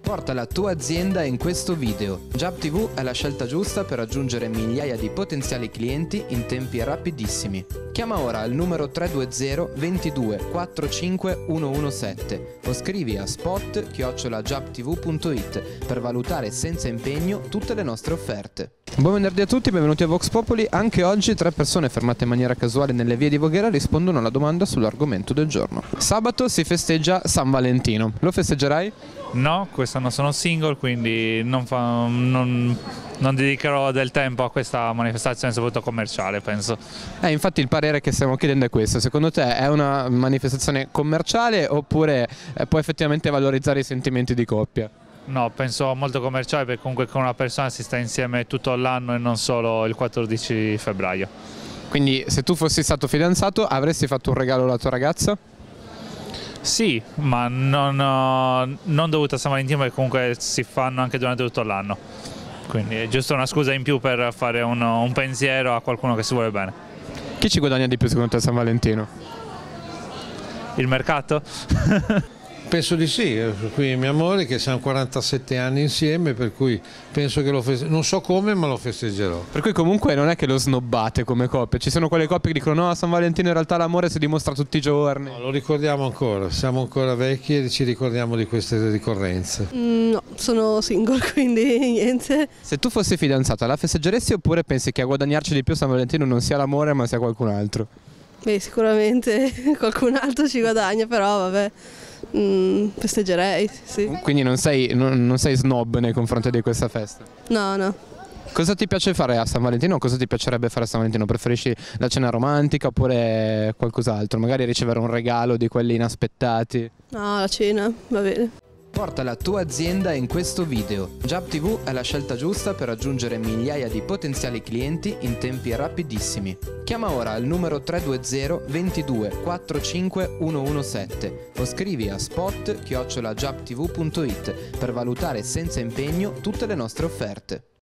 Porta la tua azienda in questo video. Jab TV è la scelta giusta per raggiungere migliaia di potenziali clienti in tempi rapidissimi. Chiama ora il numero 320 22 45 117 o scrivi a spot@jabtv.it per valutare senza impegno tutte le nostre offerte. Buon venerdì a tutti, benvenuti a Vox Populi. Anche oggi 3 persone fermate in maniera casuale nelle vie di Voghera rispondono alla domanda sull'argomento del giorno. Sabato si festeggia San Valentino. Lo festeggerai? No, quest'anno sono single, quindi non dedicherò del tempo a questa manifestazione, soprattutto commerciale, penso. Infatti il parere che stiamo chiedendo è questo. Secondo te è una manifestazione commerciale oppure può effettivamente valorizzare i sentimenti di coppia? No, penso molto commerciale, perché comunque con una persona si sta insieme tutto l'anno e non solo il 14 febbraio. Quindi se tu fossi stato fidanzato avresti fatto un regalo alla tua ragazza? Sì, ma non dovuto a San Valentino, perché comunque si fanno anche durante tutto l'anno. Quindi è giusto una scusa in più per fare un pensiero a qualcuno che si vuole bene. Chi ci guadagna di più secondo te a San Valentino? Il mercato? Penso di sì, qui mia moglie che siamo 47 anni insieme, per cui penso che non so come, ma lo festeggerò. Per cui comunque non è che lo snobbate come coppia, ci sono quelle coppie che dicono no, a San Valentino in realtà l'amore si dimostra tutti i giorni. No, lo ricordiamo ancora, siamo ancora vecchi e ci ricordiamo di queste ricorrenze. No, sono single, quindi niente. Se tu fossi fidanzata la festeggeresti oppure pensi che a guadagnarci di più a San Valentino non sia l'amore ma sia qualcun altro? Beh, sicuramente qualcun altro ci guadagna, però vabbè. Festeggerei, sì. Quindi non sei snob nei confronti di questa festa? No, no. Cosa ti piace fare a San Valentino? Cosa ti piacerebbe fare a San Valentino? Preferisci la cena romantica oppure qualcos'altro? Magari ricevere un regalo di quelli inaspettati? No, la cena, va bene. Porta la tua azienda in questo video. Jab TV è la scelta giusta per raggiungere migliaia di potenziali clienti in tempi rapidissimi. Chiama ora il numero 320 22 45 117 o scrivi a spot@jabtv.it per valutare senza impegno tutte le nostre offerte.